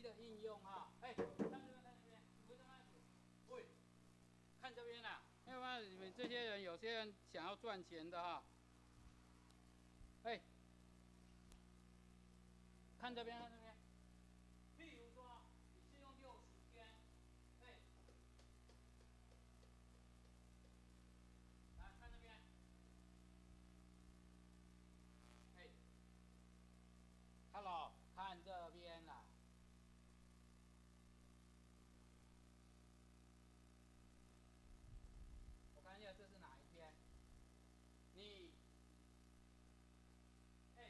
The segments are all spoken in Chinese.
的应用哈。哎，看这边，看这边，你不这样子，喂，看这边啦，要不然你们这些人，有些人想要赚钱的哈。哎，看这边，看这边。譬如说，你是用60天，哎，来看这边，哎 ，Hello， 看这边啦。我看一下这是哪一天？你，哎，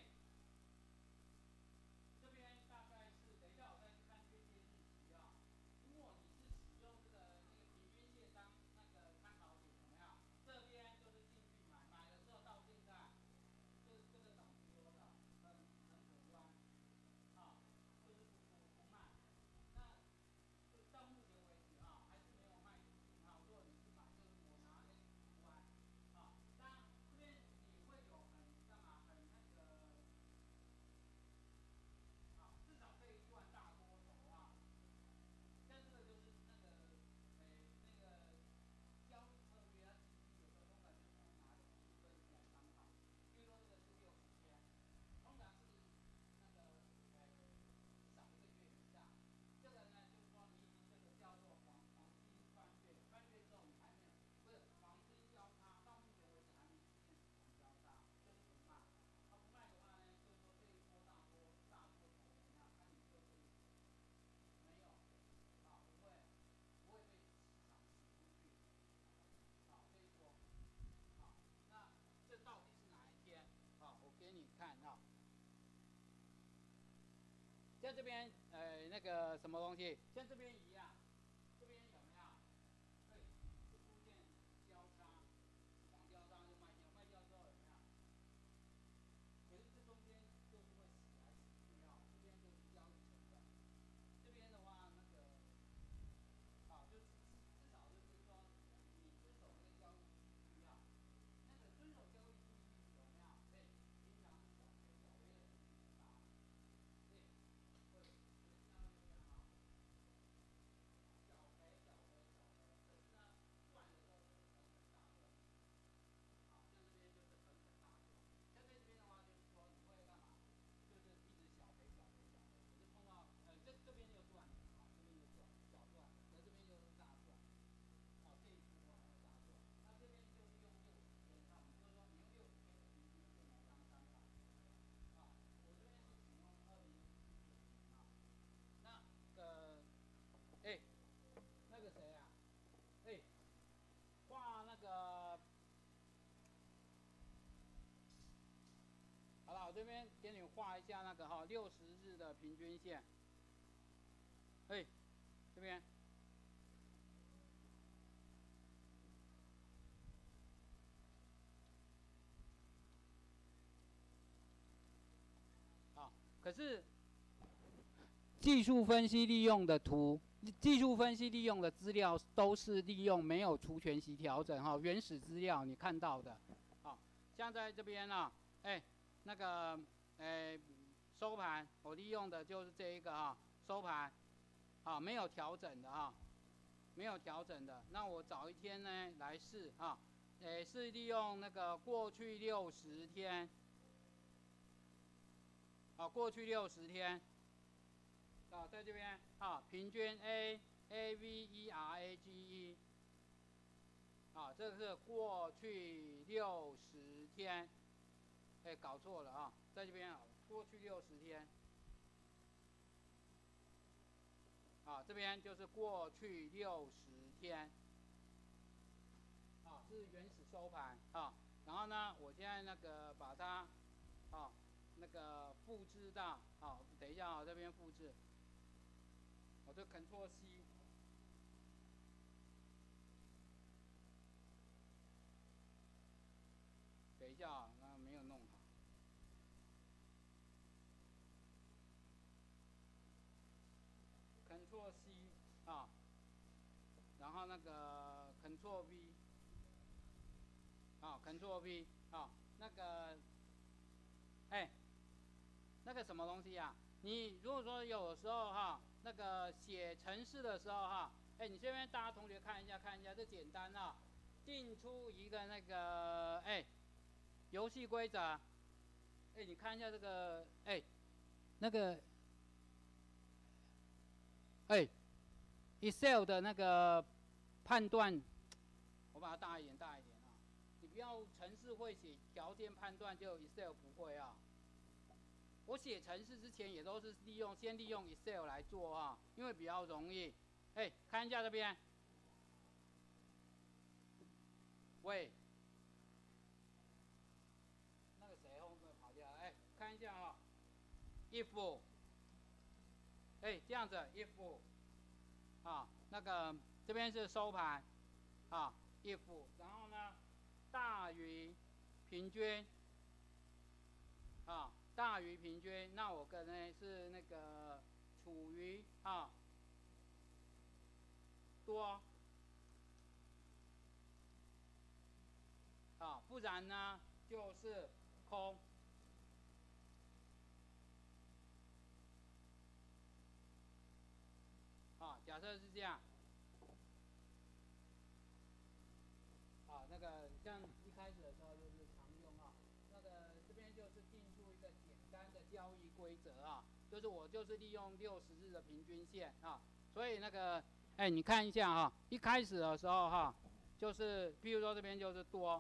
这边大概是，等一下我再去看这些日期啊。如果你是使用这个那个平均线当那个参考点，有没有？这边就是进去买，买了之后到现在，这个怎么说的？很可观啊，就是不卖。那就到目前为止啊，还是没有卖出去啊。如果你是买，就是我拿那不卖啊。当然这边你会有很干嘛？很那个。啊，至少可以赚大多头啊。但这个就是那个，那个交易策略啊，有的通常就是拿技术分析来参考。比如说这个是60天，通常是那个，至少1个月以上。这个呢，就是说你已经这个叫做黄金翻越，翻越之后你还没有，不是黄金交叉，到目前为止还没出现死亡交叉，就是不卖。不卖的话呢，就是说这一波大波头怎么样？那你就是没有，不会被市场洗出去，这一波，那这到底是哪一天？我给你看啊，在这边那个什么东西，像这边一样，这边有没有？对，就出现交叉，死亡交叉就卖掉，卖掉之后有没有？可是这中间就是会死来死去啊，这边就是交易成本。这边的话，那个就至少就是说，你遵守那个交易纪律啊，那个遵守交易纪律有没有？对，平常是小赔，小赔的人是大。对，会听到这边啊，小赔，小赔，小赔，可是呢，赚的时候是很大赚。像这边就是很大赚。像在这边的话，就是说你会干嘛？就是一直小赔，小赔，小赔。可是碰到这边又赚了啊，这边又赚小赚，可这边又是大赚。这一波还有大赚。那这边就是用60天，就是说你用60天的平均线来当参考。我这边是使用2019年啊。那个，那个谁啊？画那个。好了，我这边给你画一下那个60日的平均线。这边。可是技术分析利用的图，技术分析利用的资料都是利用没有除权息调整原始资料你看到的。像在这边啊，那个收盘，我利用的就是这一个收盘，没有调整的没有调整的。那我找一天呢来试是利用那个过去60天，过去60天，在这边平均 AVERAGE， 这个是过去60天，搞错了在这边过去60天，这边就是过去60天，是原始收盘然后呢，我现在那个把它那个复制到等一下这边复制，我就 Ctrl C。等一下那没有弄好。Ctrl C 然后那个 Ctrl V Ctrl V 那个那个什么东西你如果说有时候那个写程式的时候哈，哎，你这边大家同学看一下，这简单啊，定出一个那个游戏规则，你看一下这个那个Excel 的那个判断，我把它大一点啊，你不要程式会写条件判断，就 Excel 不会啊。我写程式之前也都是先利用 Excel 来做啊，因为比较容易。看一下这边，喂，那个谁后面跑掉了？看一下啊 ，if， 这样子 if， 啊，那个这边是收盘，啊 if， 然后呢大于平均，啊。大于平均，那我可能是那个处于多不然呢就是空。假设是这样。那个像一开始的时候就是常用那个这边就是定出一个简单的交易规则就是我就是利用60日的平均线所以那个你看一下一开始的时候就是譬如说这边就是多，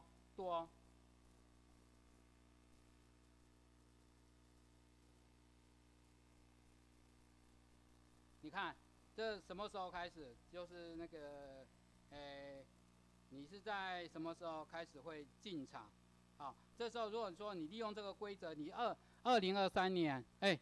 你看这什么时候开始？就是那个你是在什么时候开始会进场？这时候如果说你利用这个规则，你2023年，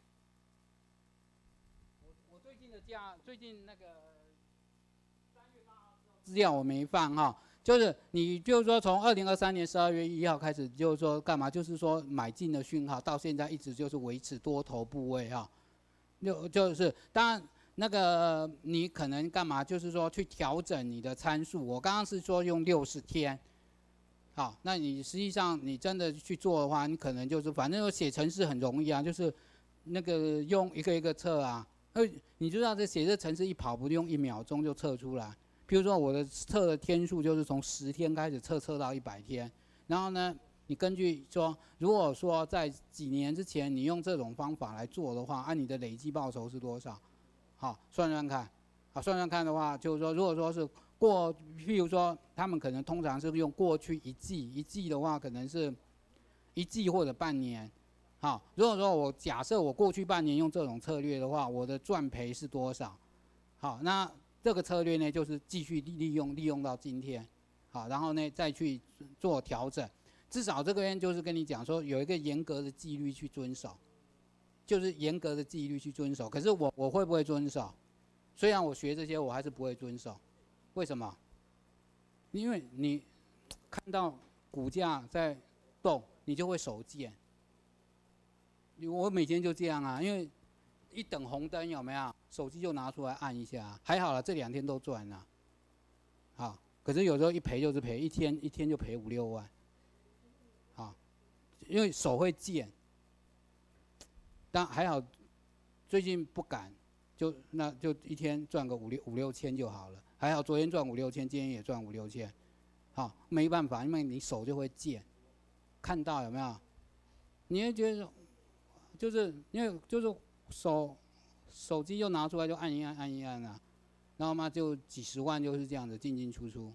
我最近那个3月8号资料我没放就是你就是说从2023年12月1号开始，就是说干嘛？就是说买进的讯号到现在一直就是维持多头部位就是当然。那个你可能干嘛？就是说去调整你的参数。我刚刚是说用60天，好，那你实际上你真的去做的话，你可能就是反正写程式很容易就是那个用一个一个测你知道这写这程式一跑不用1秒钟就测出来。比如说我的测的天数就是从10天开始测到100天，然后呢，你根据说，如果说在几年之前你用这种方法来做的话，按你的累计报酬是多少？算看，算看的话，就是说，如果说是譬如说，他们可能通常是用过去一季的话，可能是1季或者半年，如果说我假设我过去半年用这种策略的话，我的赚赔是多少？那这个策略呢，就是继续利用到今天，然后呢再去做调整，至少这边就是跟你讲说，有一个严格的纪律去遵守。就是严格的纪律去遵守，可是我会不会遵守？虽然我学这些，我还是不会遵守。为什么？因为你看到股价在动，你就会手贱。我每天就这样因为一等红灯有没有，手机就拿出来按一下。还好了，这2天都赚了。可是有时候一赔就是赔，一天就赔5、6万。因为手会贱。但还好，最近不敢，那就一天赚个5、6千就好了。还好昨天赚5、6千，今天也赚5、6千，没办法，因为你手就会贱，看到有没有？你会觉得，就是因为就是手机就拿出来就按一按然后嘛就几10万就是这样子进出出。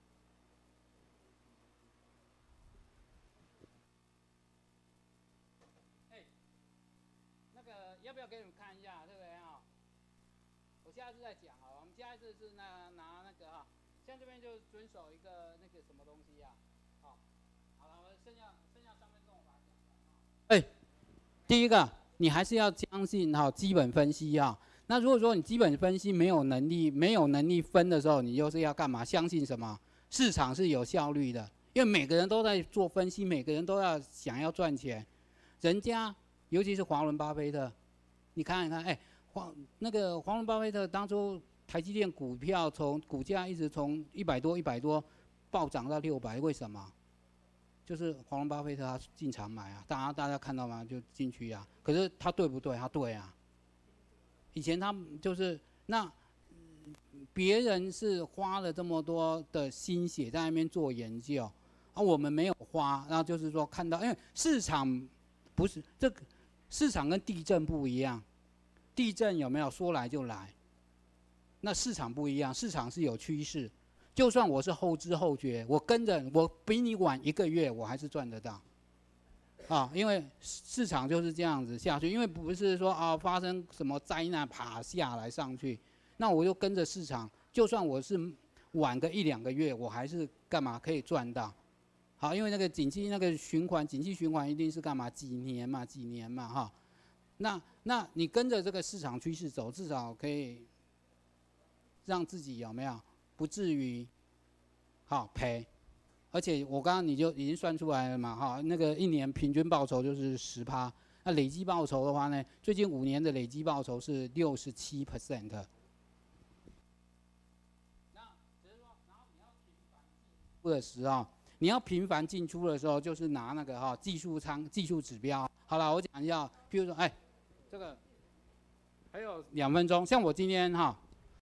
要不要给你们看一下，对不对我下次再讲我们下一次是拿那个像这边就遵守一个那个什么东西好了，我剩下3分钟我把它讲完第一个你还是要相信基本分析那如果说你基本分析没有能力分的时候，你就是要干嘛？相信什么？市场是有效率的，因为每个人都在做分析，每个人都想要赚钱，人家尤其是华伦巴菲特。你看，那个华伦巴菲特当初台积电股票股价一直从100多暴涨到600，为什么？就是华伦巴菲特他进场买大家看到吗？就进去可是他对不对？他对以前他们就是那别人是花了这么多的心血在那边做研究，而我们没有花，然后就是说看到，因为市场不是这个市场跟地震不一样，地震有没有说来就来？那市场不一样，市场是有趋势。就算我是后知后觉，我跟着我比你晚1个月，我还是赚得到。啊，因为市场就是这样子下去，因为不是说啊发生什么灾难爬下来上去，那我就跟着市场，就算我是晚个1、2个月，我还是干嘛可以赚到？好，因为那个景气那个循环，景气循环一定是干嘛？几年嘛哈。那你跟着这个市场趋势走，至少可以让自己有没有不至于好赔。而且我刚刚你就已经算出来了嘛，哈，那个1年平均报酬就是10%，那累积报酬的话呢，最近5年的累积报酬是67%。那只是说，然后你要频繁进出的时候，你要频繁进出的时候，就是拿那个哈技术指标。好了，我讲一下，譬如说，哎，这个还有2分钟，像我今天哈，